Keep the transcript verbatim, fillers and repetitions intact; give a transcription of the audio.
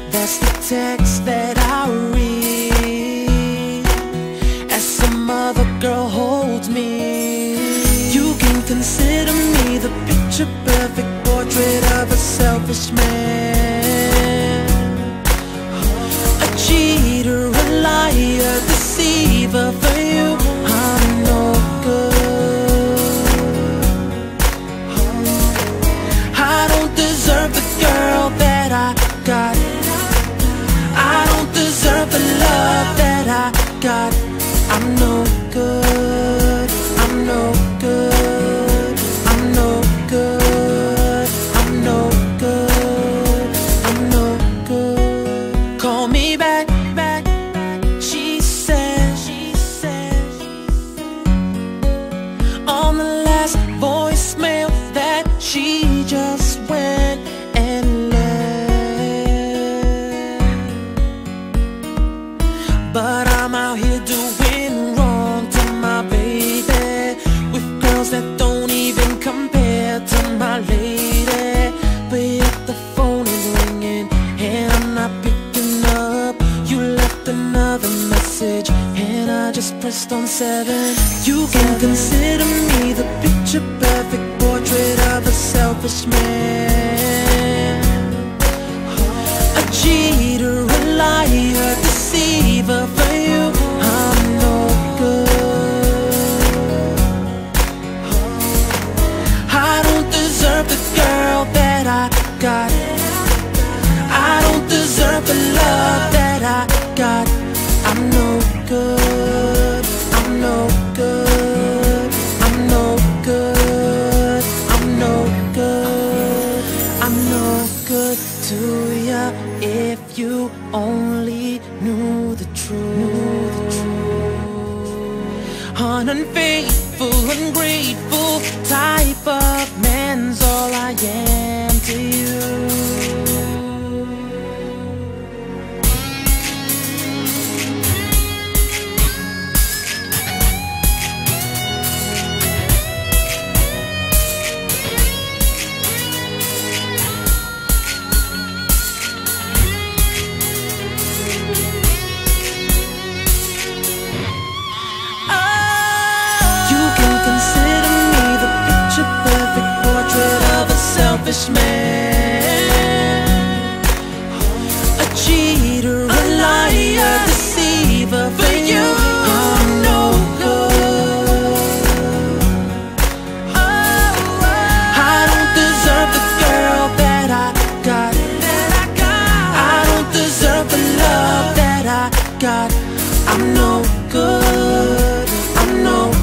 That's the text that I read as some other girl holds me. You can consider me the picture perfect portrait of a selfish man, a cheater, a liar, deceiver. For you, I'm no good. I don't deserve the girl that I got. I don't deserve the love that I got. I'm no good. I'm no good. I'm no good. I'm no good. I'm no good. Call me back, back, she said, she said, on the last voicemail that she just went and left. But I'm out here doing wrong to my baby, with girls that don't even compare to my lady. But yet the phone is ringing and I'm not picking up. You left another message and I just pressed on seven. You can consider me the picture perfect portrait of a selfish man, a cheater, a liar, deceiver. For you, I'm no good. I don't deserve the girl that I got. I don't deserve the love that I got. I'm no good. I'm no good. I'm no good. I'm no good. I'm no good to ya. If you only knew the truth. An unfaithful, ungrateful type of man's all I am to you. Selfish man, a cheater, a liar, deceiver. For you, I'm no good. I don't deserve the girl that I got. I don't deserve the love that I got. I'm no good. I'm no